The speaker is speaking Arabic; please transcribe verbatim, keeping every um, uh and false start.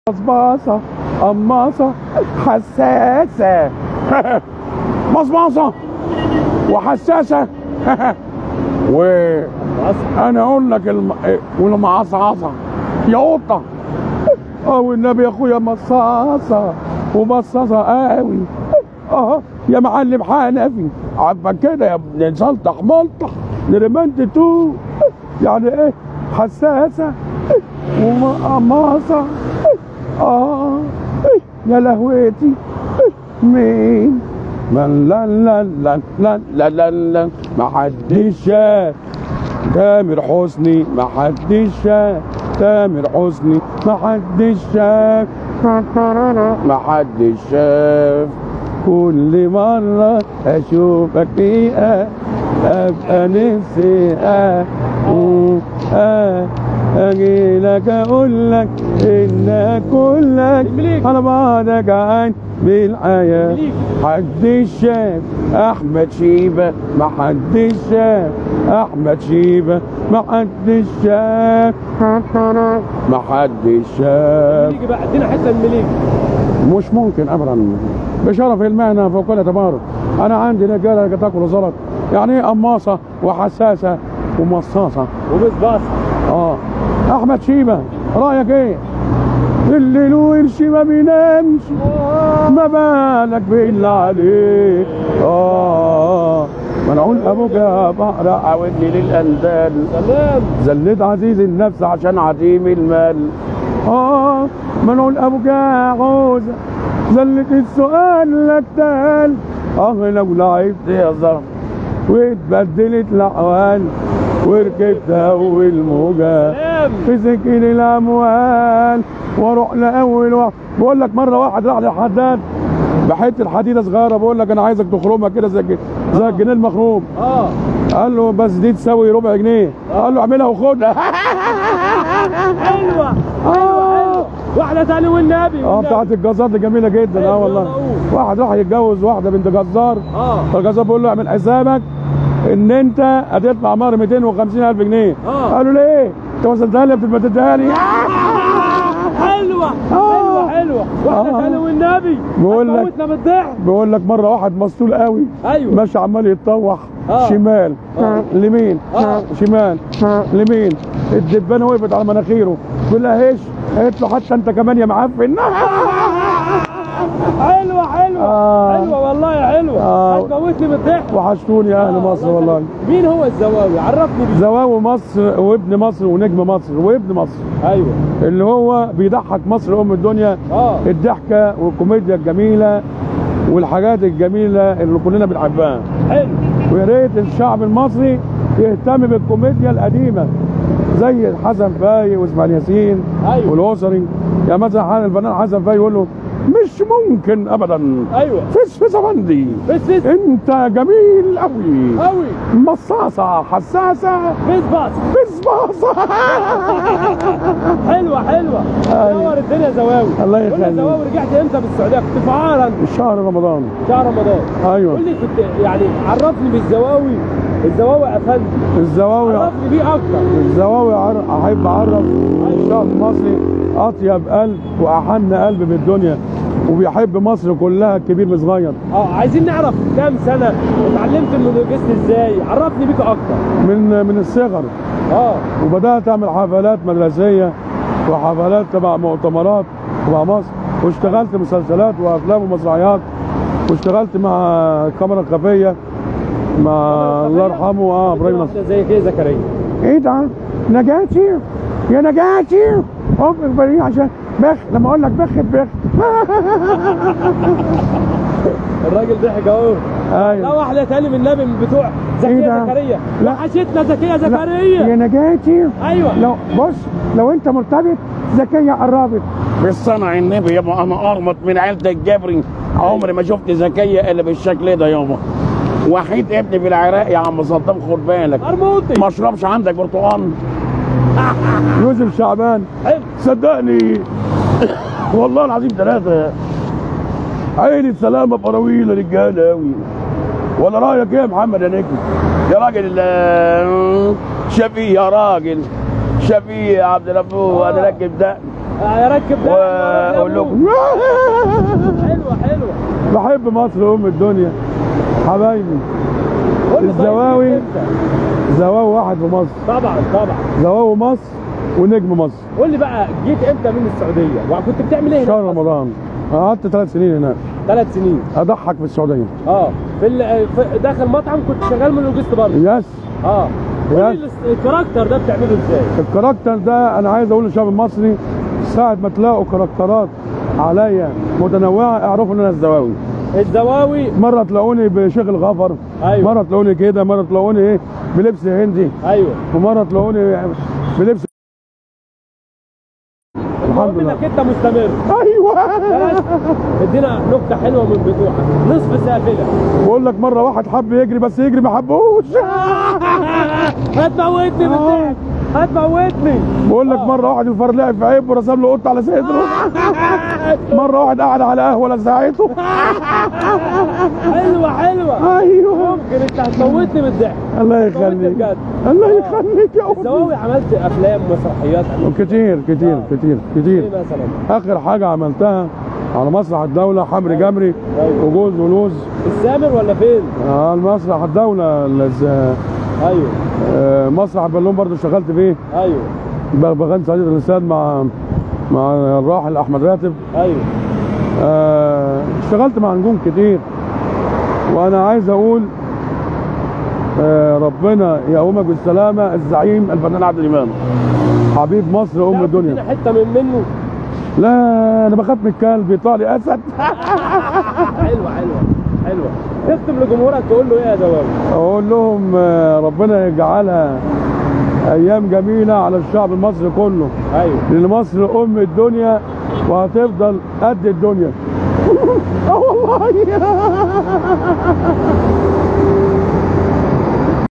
مصباصة قماصة حساسة مصباصة وحساسة وانا اقول لك الم... والمعصعصة يا قطة او النبي يا اخويا مصاصة ومصاصة قوي اه يا معلم حنفي عاجبك كده يا ابن سلطح ملطح نرمنت تو يعني ايه حساسة ومقماصة اه يا لهوتي مين من لا لا لا لا لا لا لا ما حدش شاف تامر حسني ما حدش شاف تامر حسني ما حدش شاف ما حدش شاف كل مرة أشوفك فيها أبقى نفسي آه آه أجي لك أقول لك إن كلك على بعضك عن بالحياة حدش شاف أحمد شيبة ما حدش شاف أحمد شيبة ما حدش شاف ما حدش شاف مليجي بقى ادينا حتة من مليجي. مش ممكن أبدا بشرف المهنة فوق كل تبارك. أنا عندي رجالة تاكل زلط يعني إيه قماصة وحساسة ومصاصة ومصباصة. اه احمد شيبة رايك ايه؟ الليل والش ما بينامش ما بالك بالله عليك اه منعون ابوك يا بحر عودني للاندال سلام زلت عزيز النفس عشان عديم المال اه منعون ابوك يا عوزة زلت السؤال لك تال اه لو لعبت يا زهر واتبدلت الاحوال وركبت اول موجه في سكين الاموال واروح لاول واحد. بقول لك مره واحد راح للحداد بحته حديده صغيره بقول لك انا عايزك تخرمها كده زي زي الجنيه المخروم. اه قال له بس دي تساوي ربع جنيه. قال له اعملها وخدها. حلوه حلوه واحده تاني والنبي اه بتاعت الجزار دي جميله جدا. اه والله واحد راح يتجوز واحده بنت جزار. اه فالجزار بيقول له اعمل حسابك ان انت هتدفع مهر مئتين وخمسين الف جنيه. اه قالوا ليه؟ انت وصلتها لي بتبقى تديها لي. حلوه حلوه حلوه واحده ثانيه والنبي بقول لك بالضحك. بقول لك مره واحد مسطول قوي ايوه ماشي عمال يتطوح آه. شمال آه. لمين آه. شمال لمين الدبانه وقفت على مناخيره بيقول لها ايش؟ قالت له حتى انت كمان يا معفن. حلوه حلوه آه. حلوه والله حلوه آه. هتموتني بالضحك. وحشتوني يا اهل آه. مصر والله. مين هو الزواوي؟ عرفني بيه. زواوي مصر وابن مصر ونجم مصر وابن مصر. ايوه اللي هو بيضحك مصر ام الدنيا. اه الضحكه والكوميديا الجميله والحاجات الجميله اللي كلنا بنحبها. حلو. ويا ريت الشعب المصري يهتم بالكوميديا القديمه زي حسن فاي واسماعيل ياسين. أيوة. والاسري. يعني مثلا الفنان حسن فاي يقول له مش ممكن ابدا. ايوه فس فس افندي فس فس انت جميل قوي قوي مصاصه حساسه بصباصه بصباصه. حلوه حلوه نور الدنيا زواوي. الله قول لي يخليك. زواوي رجعت امتى بالسعوديه؟ كنت في عارا شهر رمضان. شهر رمضان. ايوه. قول لي كنت يعني عرفني بالزواوي. الزواوي افندي الزواوي عرفني بيه اكتر. الزواوي عر... احب اعرف الشعب المصري اطيب قلب واحن قلب بالدنيا وبيحب مصر كلها كبير وصغير. اه عايزين نعرف كام سنه اتعلمت المونولوجيست ازاي؟ عرفني بيك اكتر. من من الصغر. اه وبدات اعمل حفلات مدرسيه وحفلات تبع مؤتمرات تبع مصر واشتغلت مسلسلات وافلام ومسرحيات واشتغلت مع الكاميرا الخفيه مع الله يرحمه اه ابراهيم نصر. زي كده زكريا. ايه ده؟ نجاتي يا نجاتي اقف اخبريه عشان بخ لما اقول لك بخ بخ. الراجل ضحك اهو. ايوه. لا واحده تاني من النبي من بتوع زكيه زكريا. لا وحشتنا زكيه زكريا. يا نجاتي. ايوه. لو بص لو انت مرتبط زكيه قربت. بالصنع النبي يابا انا ارمط من عيله الجبري عمري ما شفت زكيه الا بالشكل ده يابا. وحيد ابني في العراق يا عم صدام خد بالك. ارموطي. ما اشربش عندك برتقال. يوسف شعبان. حلو. صدقني والله العظيم ثلاثة عين السلامة فراويل رجالة أوي. ولا رأيك إيه يا محمد يا نجم؟ يا راجل شفيق يا راجل شفيق يا عبد الغفور. أنا راكب ده اركب ده واقول لكم حلوه حلوه. بحب مصر ام الدنيا حبايبي. قول لي طيب الزواوي جيت إمتى؟ زواوي واحد في مصر، طبعا طبعا. زواوي مصر ونجم مصر. قول لي بقى جيت امتى من السعوديه وكنت بتعمل ايه هناك؟ شهر رمضان قعدت ثلاث سنين هناك. ثلاث سنين. اضحك في السعوديه. اه في, ال... في داخل مطعم كنت شغال من لوجيست برضه. يس. اه قول يس. لي الس- الكاركتر ده بتعمله ازاي؟ الكاركتر ده انا عايز اقول للشعب المصري ساعة ما تلاقوا كاركترات عليا متنوعة اعرفوا ان انا الزواوي. الزواوي. مرة تلاقوني بشيخ الغفر، أيوة. مرة تلاقوني كده، مرة تلاقوني ايه بلبس هندي، ايوه. ومرة تلاقوني بلبس. الحمد المهم لله. انك انت مستمر. ايوه. بلاش ادينا نكته حلوه من بتوعك، نصف سافله. بقول لك مرة واحد حب يجري بس يجري ما حبوش. هتموتني بالضحك، هتموتني. بقول لك مرة واحد يفر لعب في عيب ورسم له قطة على صدره. مرة واحد قاعد على قهوة لزعته. حلوه حلوه. ايوه. ممكن انت هتموتني بالضحك. الله هتموتني يخليك. بجد. الله آه. يخليك يا أمي. الزواوي عملت افلام ومسرحيات. كتير كتير آه. كتير كتير. ايه مثلا؟ اخر حاجه عملتها على مسرح الدوله حمري جمري أيوة. وجوز ولوز. السامر ولا فين؟ اه مسرح الدوله الز- ايوه آه، مسرح البالون برضو اشتغلت فيه. ايوه بغني سعيد الانسان مع مع الراحل احمد راتب. ايوه. آه، اشتغلت مع نجوم كتير. وانا عايز اقول آه، ربنا يقومك بالسلامه الزعيم الفنان عادل امام حبيب مصر ام تعرف الدنيا. تدينا حته من منه. لا انا بخاف من الكلب يطلع لي اسد. حلوه حلوه حلوه. تختم لجمهورك تقول له ايه يا زواوي؟ اقول لهم آه، ربنا يجعلها ايام جميله على الشعب المصري كله. ايوه. لان مصر ام الدنيا وهتفضل قد الدنيا. اه والله.